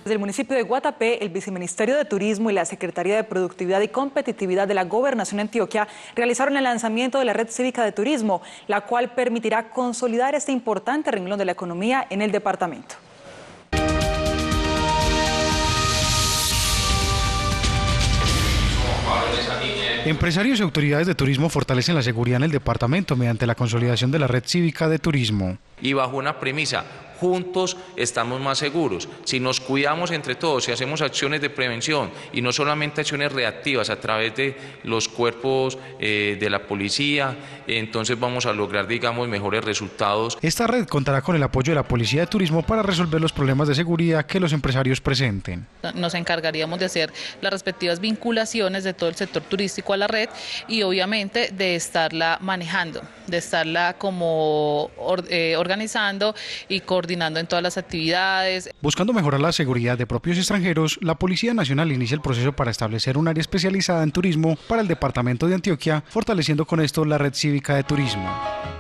Desde el municipio de Guatapé, el Viceministerio de Turismo y la Secretaría de Productividad y Competitividad de la Gobernación de Antioquia realizaron el lanzamiento de la Red Cívica de Turismo, la cual permitirá consolidar este importante renglón de la economía en el departamento. Empresarios y autoridades de turismo fortalecen la seguridad en el departamento mediante la consolidación de la Red Cívica de Turismo. Y bajo una premisa: juntos estamos más seguros. Si nos cuidamos entre todos, si hacemos acciones de prevención y no solamente acciones reactivas a través de los cuerpos de la policía, entonces vamos a lograr, digamos, mejores resultados. Esta red contará con el apoyo de la Policía de Turismo para resolver los problemas de seguridad que los empresarios presenten. Nos encargaríamos de hacer las respectivas vinculaciones de todo el sector turístico a la red y obviamente de estarla manejando, de estarla como organizando y coordinando en todas las actividades. Buscando mejorar la seguridad de propios y extranjeros, la Policía Nacional inicia el proceso para establecer un área especializada en turismo para el departamento de Antioquia, fortaleciendo con esto la Red Cívica de Turismo.